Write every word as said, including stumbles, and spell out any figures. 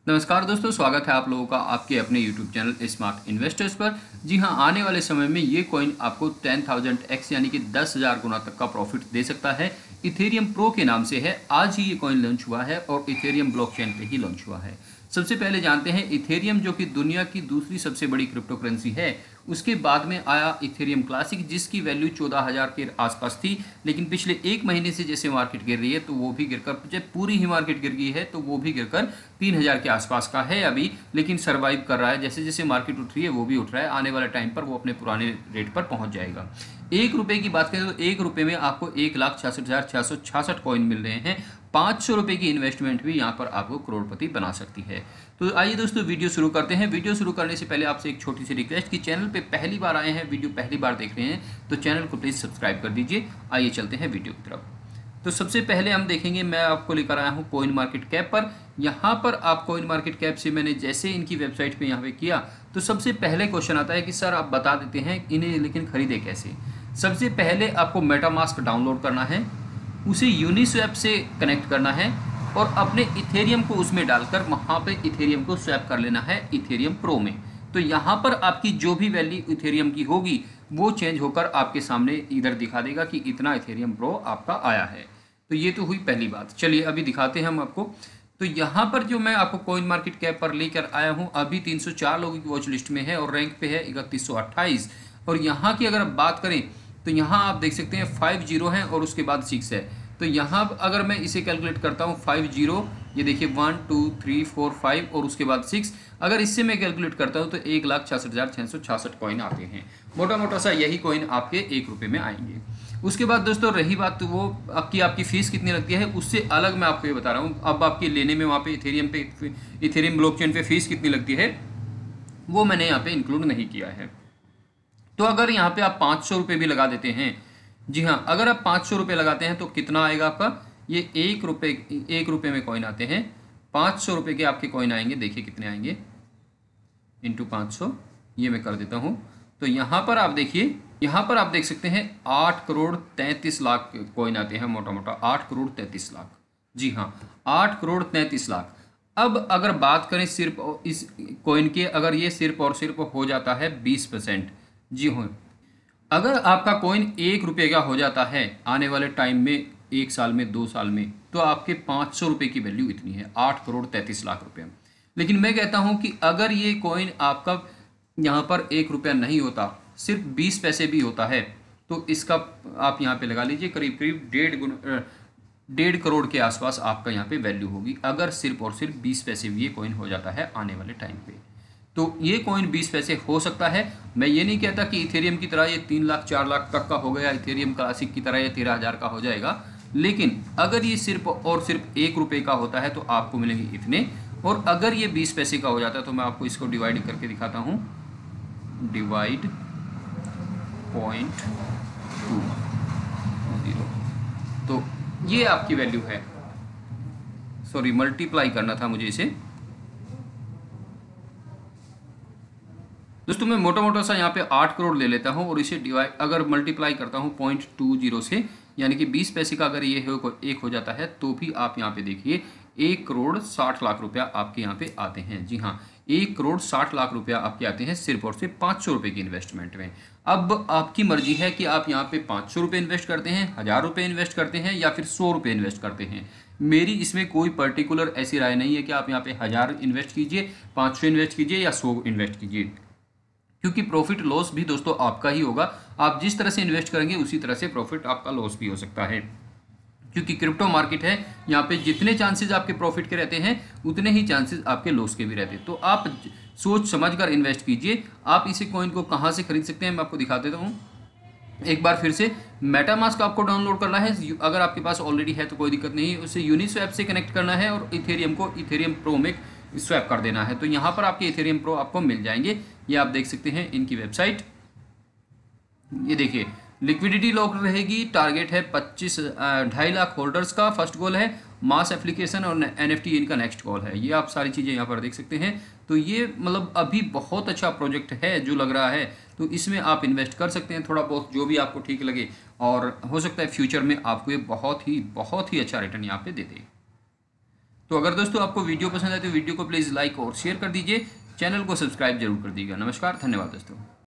नमस्कार दोस्तों, स्वागत है आप लोगों का आपके अपने यूट्यूब चैनल स्मार्ट इन्वेस्टर्स पर। जी हां, आने वाले समय में ये कॉइन आपको टेन थाउजेंड एक्स यानी कि दस हज़ार गुना तक का प्रॉफिट दे सकता है। इथेरियम प्रो के नाम से है। आज ही ये कॉइन लॉन्च हुआ है और इथेरियम ब्लॉकचेन पे ही लॉन्च हुआ है। सबसे पहले जानते हैं इथेरियम, जो कि दुनिया की दूसरी सबसे बड़ी क्रिप्टो करेंसी है। उसके बाद में आया इथेरियम क्लासिक, जिसकी वैल्यू चौदह हज़ार के आसपास थी, लेकिन पिछले एक महीने से जैसे मार्केट गिर रही है तो वो भी गिरकर, जब पूरी ही मार्केट गिर गई है तो वो भी गिरकर तीन हज़ार के आसपास का है अभी, लेकिन सर्वाइव कर रहा है। जैसे जैसे मार्केट उठ रही है वो भी उठ रहा है। आने वाले टाइम पर वो अपने पुराने रेट पर पहुंच जाएगा। एक रुपए की बात करें तो एक रुपए में आपको एक लाख छियासठ हज़ार छः सौ छियासठ कॉइन मिल रहे हैं। पाँच सौ रुपये की इन्वेस्टमेंट भी यहाँ पर आपको करोड़पति बना सकती है। तो आइए दोस्तों, वीडियो शुरू करते हैं। वीडियो शुरू करने से पहले आपसे एक छोटी सी रिक्वेस्ट कि चैनल पे पहली बार आए हैं, वीडियो पहली बार देख रहे हैं तो चैनल को प्लीज़ सब्सक्राइब कर दीजिए। आइए चलते हैं वीडियो की तरफ। तो सबसे पहले हम देखेंगे, मैं आपको लेकर आया हूँ कॉइन मार्केट कैप पर। यहाँ पर आप कॉइन मार्केट कैप से मैंने जैसे इनकी वेबसाइट पे यहाँ पे किया तो सबसे पहले क्वेश्चन आता है कि सर आप बता देते हैं इन्हें, लेकिन खरीदे कैसे। सबसे पहले आपको मेटामास्क डाउनलोड करना है, उसे यूनिस्वैप से कनेक्ट करना है और अपने इथेरियम को उसमें डालकर वहाँ पे इथेरियम को स्वैप कर लेना है इथेरियम प्रो में। तो यहाँ पर आपकी जो भी वैल्यू इथेरियम की होगी वो चेंज होकर आपके सामने इधर दिखा देगा कि इतना इथेरियम प्रो आपका आया है। तो ये तो हुई पहली बात। चलिए अभी दिखाते हैं हम आपको। तो यहाँ पर जो मैं आपको कॉइन मार्केट कैप पर लेकर आया हूँ, अभी तीन सौ चार लोगों की वॉच लिस्ट में है और रैंक पे है इकतीस सौ अट्ठाईस। और यहाँ की अगर बात करें तो यहाँ आप देख सकते हैं फाइव जीरो है और उसके बाद सिक्स है। तो यहाँ अगर मैं इसे कैलकुलेट करता हूँ फाइव जीरो, ये देखिए one two three four five और उसके बाद सिक्स, अगर इससे मैं कैलकुलेट करता हूँ तो एक लाख छियासठ हज़ार छः सौ छियासठ कॉइन आते हैं। मोटा मोटा सा यही कॉइन आपके एक रुपये में आएंगे। उसके बाद दोस्तों रही बात तो वो आपकी आपकी फ़ीस कितनी लगती है, उससे अलग मैं आपको ये बता रहा हूँ। अब आपके लेने में वहाँ पे इथेरियम पे इथेरियम ब्लॉकचेन पे फीस कितनी लगती है वो मैंने यहाँ पे इंक्लूड नहीं किया है। तो अगर यहाँ पे आप पाँच सौ रुपये भी लगा देते हैं, जी हाँ, अगर आप पाँच सौ रुपये लगाते हैं तो कितना आएगा आपका, ये एक रुपये एक रुपये में कॉइन आते हैं। पाँच सौ रुपये के आपके कॉइन आएंगे, देखिए कितने आएंगे इंटू पाँच सौ, ये मैं कर देता हूँ। तो यहाँ पर आप देखिए, यहाँ पर आप देख सकते हैं आठ करोड़ तैंतीस लाख कॉइन आते हैं, मोटा मोटा आठ करोड़ तैंतीस लाख। जी हाँ, आठ करोड़ तैंतीस लाख। अब अगर बात करें सिर्फ इस कॉइन के, अगर ये सिर्फ और सिर्फ हो जाता है बीस परसेंट, जी हाँ, अगर आपका कॉइन एक रुपये का हो जाता है आने वाले टाइम में, एक साल में, दो साल में, तो आपके पाँच सौ रुपये की वैल्यू इतनी है, आठ करोड़ तैंतीस लाख रुपये। लेकिन मैं कहता हूं कि अगर ये कॉइन आपका यहाँ पर एक रुपया नहीं होता, सिर्फ बीस पैसे भी होता है, तो इसका आप यहाँ पे लगा लीजिए करीब करीब डेढ़ गुना डेढ़ करोड़ के आसपास आपका यहाँ पे वैल्यू होगी, अगर सिर्फ और सिर्फ बीस पैसे भी ये कॉइन हो जाता है आने वाले टाइम पे। तो ये कॉइन बीस पैसे हो सकता है। मैं ये नहीं कहता कि इथेरियम की तरह ये तीन लाख चार लाख तक का हो गया, इथेरियम क्लासिक की तरह ये तेरह हज़ार का हो जाएगा, लेकिन अगर ये सिर्फ और सिर्फ एक रुपये का होता है तो आपको मिलेंगे इतने। और अगर ये बीस पैसे का हो जाता है तो मैं आपको इसको डिवाइड करके दिखाता हूँ, डिवाइड पॉइंट टू जीरो, तो ये आपकी वैल्यू है। सॉरी, मल्टीप्लाई करना था मुझे इसे। दोस्तों मैं मोटा मोटा सा यहाँ पे आठ करोड़ ले लेता हूँ और इसे डिवाइड अगर मल्टीप्लाई करता हूँ पॉइंट टू जीरो से, यानी कि बीस पैसे का अगर ये हो, एक हो जाता है, तो भी आप यहाँ पे देखिए एक करोड़ साठ लाख रुपया आपके यहाँ पे आते हैं। जी हाँ, एक करोड़ साठ लाख रुपया आपके आते हैं सिर्फ और सिर्फ पाँच सौ रुपये की इन्वेस्टमेंट में। अब आपकी मर्जी है कि आप यहाँ पे पाँच सौ रुपये इन्वेस्ट करते हैं, हज़ार रुपये इन्वेस्ट करते हैं या फिर सौ रुपये इन्वेस्ट करते हैं। मेरी इसमें कोई पर्टिकुलर ऐसी राय नहीं है कि आप यहाँ पे हज़ार इन्वेस्ट कीजिए, पाँच सौ इन्वेस्ट कीजिए या सौ इन्वेस्ट कीजिए, क्योंकि प्रॉफिट लॉस भी दोस्तों आपका ही होगा। आप जिस तरह से इन्वेस्ट करेंगे उसी तरह से प्रॉफिट आपका लॉस भी हो सकता है, क्योंकि क्रिप्टो मार्केट है, यहाँ पे जितने चांसेस आपके प्रॉफिट के रहते हैं उतने ही चांसेस आपके लॉस के भी रहते हैं। तो आप सोच समझ कर इन्वेस्ट कीजिए। आप इसे कॉइन को कहाँ से खरीद सकते हैं मैं आपको दिखा देता हूँ एक बार फिर से। मेटामास्क आपको डाउनलोड करना है, अगर आपके पास ऑलरेडी है तो कोई दिक्कत नहीं, उसे यूनिस्वैप से कनेक्ट करना है और इथेरियम को इथेरियम प्रो में स्वैप कर देना है। तो यहाँ पर आपके इथेरियम प्रो आपको मिल जाएंगे। ये आप देख सकते हैं इनकी वेबसाइट, ये देखिए लिक्विडिटी लॉक रहेगी, टारगेट है पच्चीस ढाई लाख होल्डर्स का, फर्स्ट गोल है मास एप्लीकेशन और एनएफटी इनका नेक्स्ट गोल है। ये आप सारी चीज़ें यहाँ पर देख सकते हैं। तो ये मतलब अभी बहुत अच्छा प्रोजेक्ट है जो लग रहा है, तो इसमें आप इन्वेस्ट कर सकते हैं थोड़ा बहुत, जो भी आपको ठीक लगे, और हो सकता है फ्यूचर में आपको ये बहुत ही बहुत ही अच्छा रिटर्न यहाँ पे दे दे। तो अगर दोस्तों आपको वीडियो पसंद आए तो वीडियो को प्लीज़ लाइक और शेयर कर दीजिए, चैनल को सब्सक्राइब जरूर कर दीजिएगा। नमस्कार, धन्यवाद दोस्तों।